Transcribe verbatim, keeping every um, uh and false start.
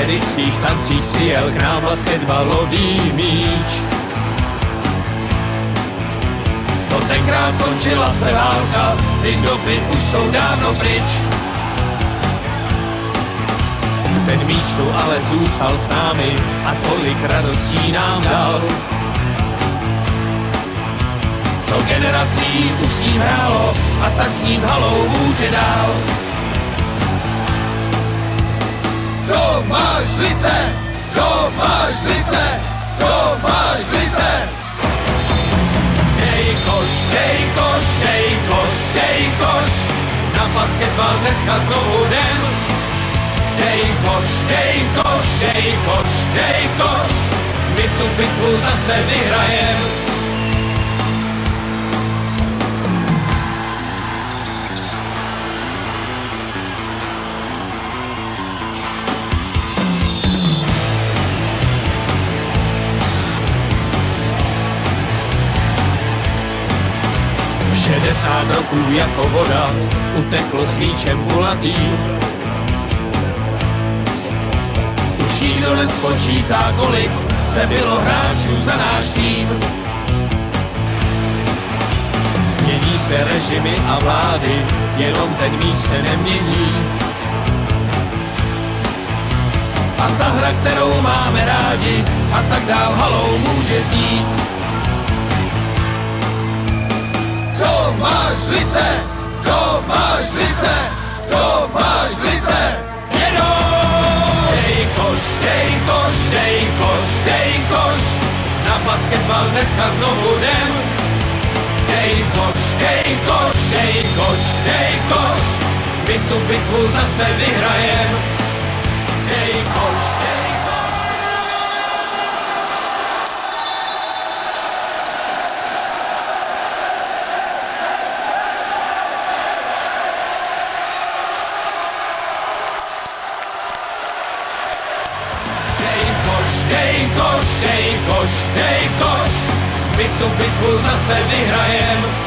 amerických tancích přijel k nám basketbalový míč. To tenkrát skončila se válka, ty doby už jsou dávno pryč. Ten míč tu ale zůstal s námi a tolik radostí nám dal. Co generací už s ním hrálo a tak s ním halou může dál. Kdo má žlice, kdo má žlice, kdo má žlice. Dej koš, dej koš, dej koš, dej koš, na basketbal dneska znovu jdem. Dej koš, dej koš, dej koš, dej koš, my tu bitvu zase vyhrajem. šedesát roků jako voda uteklo s míčem kulatým. Už nikdo nespočítá, kolik se bylo hráčů za náš tým. Mění se režimy a vlády, jenom ten míč se nemění. A ta hra, kterou máme rádi, a tak dál halou může znít. Kdo má žlice, kdo má žlice, kdo má žlice, jedou! Dej koš, dej koš, dej koš, dej koš, na basketbal dneska znovu jdem. Dej koš, dej koš, dej koš, dej koš, my tu bitvu zase vyhrajem. Dej koš, dej koš. Dej koš, dej koš, dej koš, my tu bitvu zase vyhrajem.